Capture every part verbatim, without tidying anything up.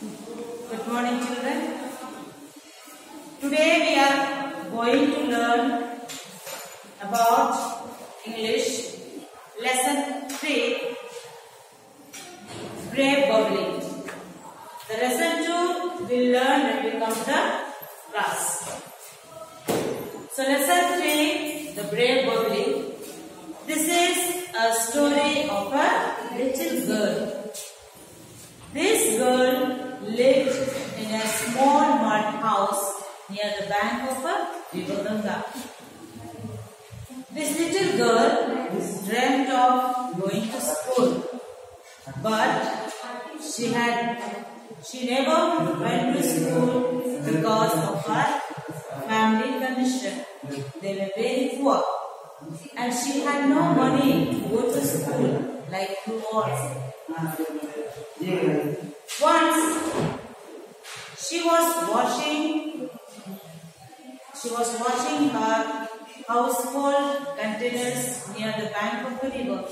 Good morning, children. Today we are going to learn about English lesson three, Brave Babli. The lesson two will learn when we come to the class. So lesson three, the Brave Babli. This is a story of a little girl. This girl lived in a small mud house near the bank of a river Ganga. This little girl dreamt of going to school, but she had she never went to school because of her family condition. They were very poor, and she had no money to go to school like you all. Once she was washing, she was washing her household containers near the bank of the river,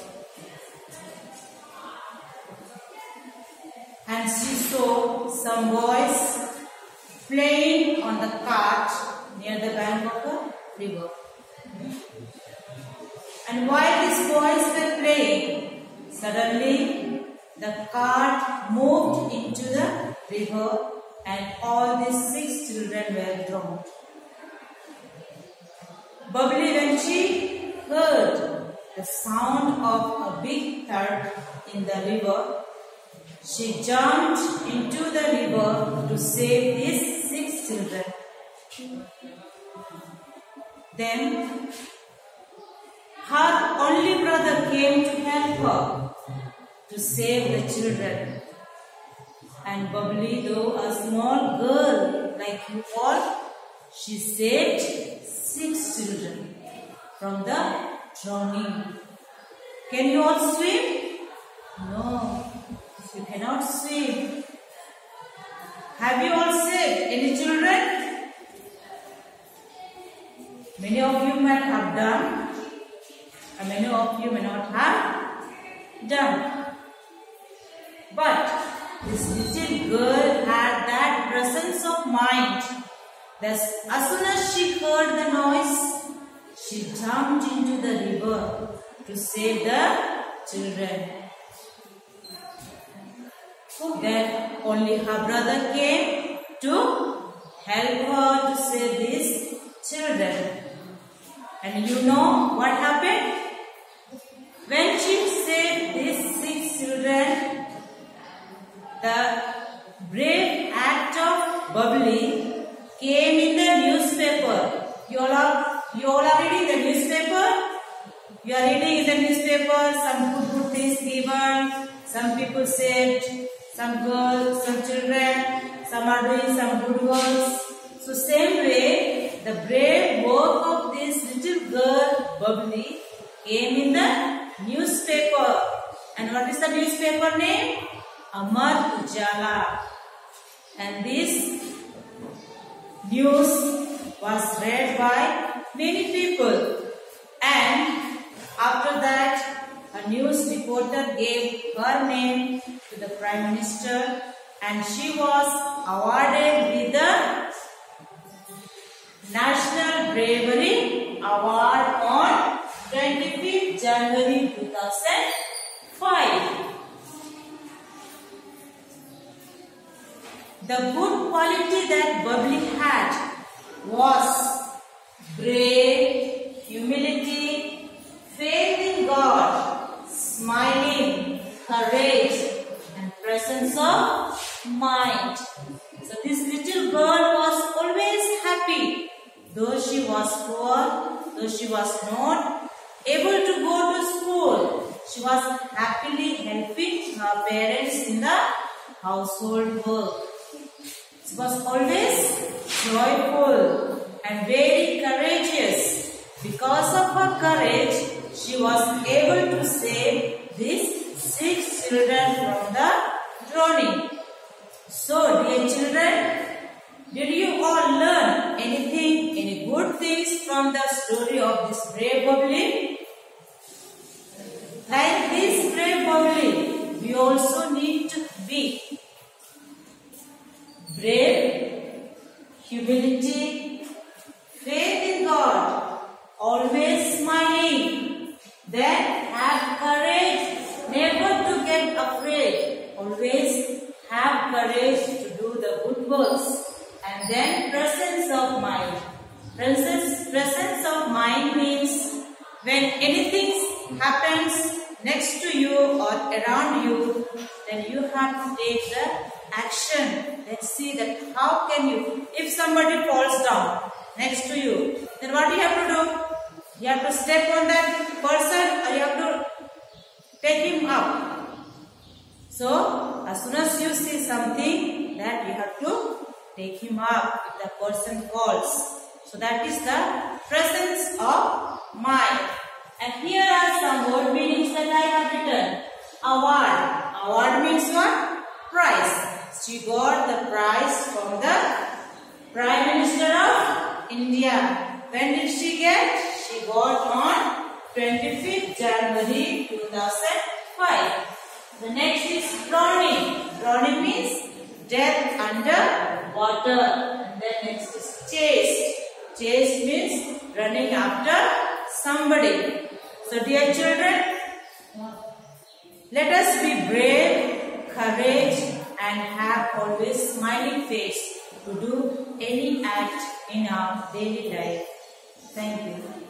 and she saw some boys playing on the cart near the bank of the river. And while these boys were playing, suddenly the cart moved into the river and all these six children were drowned. Babli, when she heard the sound of a big thud in the river, she jumped into the river to save these six children. Then her only brother came to help her to save the children. And Babli, though a small girl like you all, she saved six children from the drowning. Can you all swim? No, you cannot swim. Have you all saved any children? Many of you might have done, and many of you may not have done. But this little girl had that presence of mind that as soon as she heard the noise, she jumped into the river to save the children. Then only her brother came to help her to save these children. And you know what happened? When she saved these six children, the brave act of Babli came in the newspaper. You all are, you all are reading the newspaper? You are reading in the newspaper, some good good things given, some people saved, some girls, some children, some are doing some good works. So same way, the brave work of this little girl, Babli, came in the newspaper. And what is the newspaper name? Amar Ujala. And this news was read by many people. And after that, a news reporter gave her name to the Prime Minister, and she was awarded with the National Bravery Award on twenty-fifth January two thousand five. The good quality that Babli had was brave, humility, faith in God, smiling, courage, and presence of mind. So this little girl was always happy. Though she was poor, though she was not able to go to school, she was happily helping her parents in the household work. She was always joyful and very courageous. Because of her courage, she was able to save these six children from the drowning. So, dear children, did you all learn anything, any good things from the story of this brave Babli? Like this brave Babli, we also need to be. brave, humility, faith in God, always smiling. Then have courage, never to get afraid. Always have courage to do the good works. And then presence of mind. Presence, presence of mind means when anything happens next to you or around you, then you have to take the action. Let's see that how can you, if somebody falls down next to you, then what do you have to do? You have to step on that person or you have to take him up. So, as soon as you see something, that you have to take him up if the person falls. So, that is the presence of mind. And here are some word meanings that I have written. Award. Award means what? Prize. She got the prize from the Prime Minister of India. When did she get? She got on twenty-fifth January two thousand five. The next is drowning. Drowning means death under water. And then next is chase. Chase means running after somebody. So dear children, let us be brave, courage and have always smiling face to do any act in our daily life. Thank you.